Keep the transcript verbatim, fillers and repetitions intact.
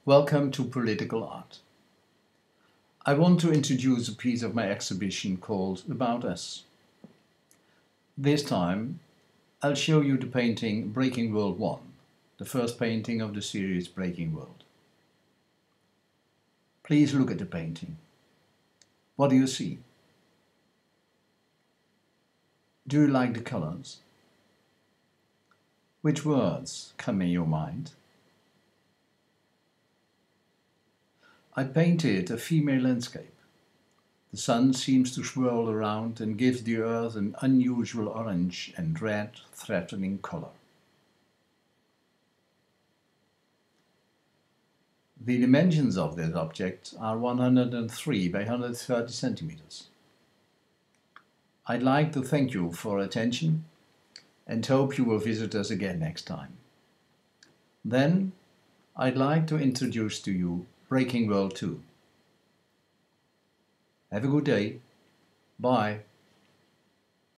Welcome to Political Art. I want to introduce a piece of my exhibition called About Us. This time I'll show you the painting Breaking World one, the first painting of the series Breaking World. Please look at the painting. What do you see? Do you like the colors? Which words come in your mind? I painted a female landscape. The sun seems to swirl around and gives the earth an unusual orange and red threatening color. The dimensions of this object are one hundred three by one hundred thirty centimeters. I'd like to thank you for attention and hope you will visit us again next time. Then I'd like to introduce to you Breaking World two. Have a good day. Bye.